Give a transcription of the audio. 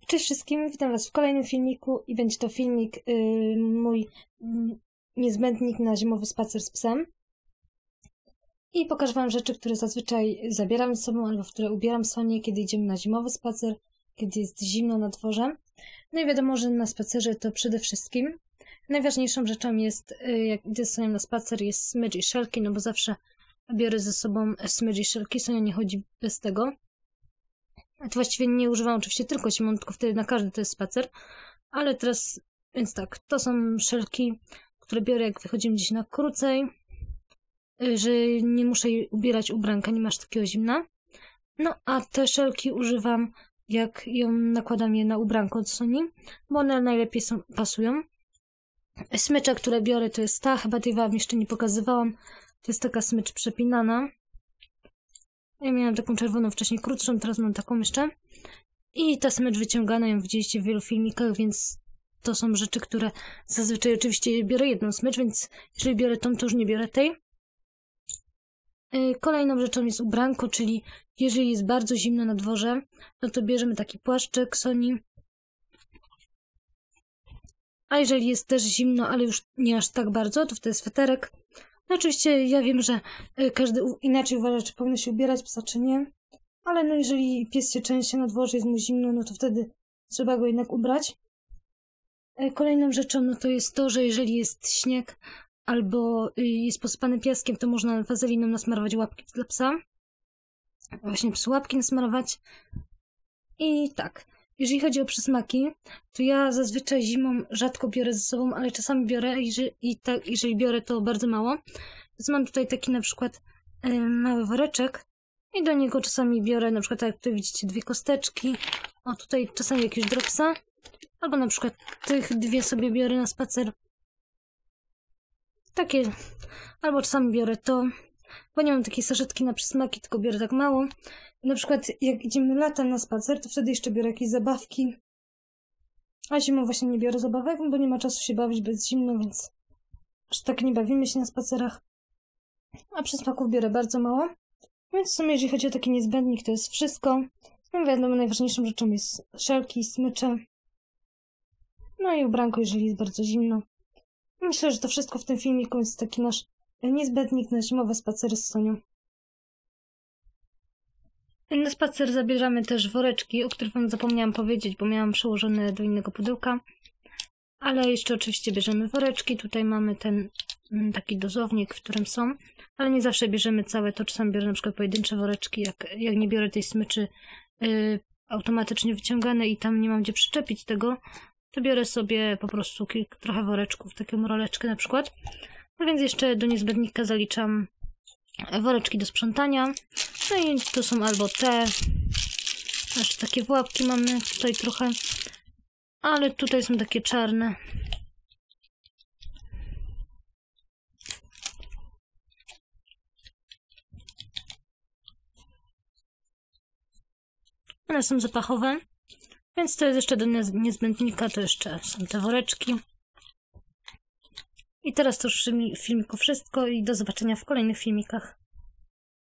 Cześć wszystkim, witam was w kolejnym filmiku i będzie to filmik mój niezbędnik na zimowy spacer z psem. I pokażę wam rzeczy, które zazwyczaj zabieram ze sobą albo w które ubieram Sonię, kiedy idziemy na zimowy spacer, kiedy jest zimno na dworze. No i wiadomo, że na spacerze to przede wszystkim najważniejszą rzeczą jest, jak idę z Sonią na spacer, jest smycz i szelki, no bo zawsze biorę ze sobą smycz i szelki, Sonia nie chodzi bez tego. To właściwie nie używam oczywiście tylko zimą, tylko wtedy na każdy to jest spacer. Ale teraz, więc tak, to są szelki, które biorę jak wychodzimy gdzieś na krócej, że nie muszę jej ubierać ubranka, nie masz takiego zimna. No a te szelki używam jak ją nakładam je na ubranko od Soni, bo one najlepiej pasują. Smycza, które biorę, to jest ta, chyba tej wam jeszcze nie pokazywałam. To jest taka smycz przepinana. Ja miałam taką czerwoną wcześniej krótszą, teraz mam taką jeszcze. I ta smycz wyciągana, ją widzieliście w wielu filmikach, więc to są rzeczy, które zazwyczaj oczywiście biorę jedną smycz, więc jeżeli biorę tą, to już nie biorę tej. Kolejną rzeczą jest ubranko, czyli jeżeli jest bardzo zimno na dworze, no to bierzemy taki płaszczyk Soni. A jeżeli jest też zimno, ale już nie aż tak bardzo, to wtedy sweterek. No oczywiście ja wiem, że każdy inaczej uważa, czy powinno się ubierać psa, czy nie. Ale no jeżeli pies się części na dworze, jest mu zimno, no to wtedy trzeba go jednak ubrać. Kolejną rzeczą no to jest to, że jeżeli jest śnieg albo jest posypany piaskiem, to można wazeliną nasmarować łapki dla psa. Właśnie psu łapki nasmarować. I tak, jeżeli chodzi o przysmaki, to ja zazwyczaj zimą rzadko biorę ze sobą, ale czasami biorę jeżeli biorę, to bardzo mało. Więc mam tutaj taki na przykład mały woreczek i do niego czasami biorę na przykład, tak jak tutaj widzicie, 2 kosteczki. O, tutaj czasami jakieś dropsa. Albo na przykład tych 2 sobie biorę na spacer. Takie. Albo czasami biorę to, bo nie mam takiej saszetki na przysmaki, tylko biorę tak mało. Na przykład jak idziemy latem na spacer, to wtedy jeszcze biorę jakieś zabawki. A zimą właśnie nie biorę zabawek, bo nie ma czasu się bawić, bo jest zimno, więc aż tak nie bawimy się na spacerach. A przysmaków biorę bardzo mało. Więc w sumie jeżeli chodzi o taki niezbędnik, to jest wszystko. No wiadomo, najważniejszą rzeczą jest szelki, smycze. No i ubranko, jeżeli jest bardzo zimno. Myślę, że to wszystko w tym filmiku jest taki nasz niezbędnik na zimowe spacery z Sonią. Na spacer zabierzemy też woreczki, o których wam zapomniałam powiedzieć, bo miałam przełożone do innego pudełka. Ale jeszcze oczywiście bierzemy woreczki. Tutaj mamy ten taki dozownik, w którym są. Ale nie zawsze bierzemy całe to. Czasami biorę na przykład pojedyncze woreczki, jak nie biorę tej smyczy automatycznie wyciągane i tam nie mam gdzie przyczepić tego, to biorę sobie po prostu trochę woreczków, taką roleczkę na przykład. No więc jeszcze do niezbędnika zaliczam woreczki do sprzątania. No i to są albo te, jeszcze takie łapki mamy tutaj trochę, ale tutaj są takie czarne. One są zapachowe, więc to jest jeszcze do niezbędnika, to jeszcze są te woreczki. I teraz to już w filmiku wszystko i do zobaczenia w kolejnych filmikach.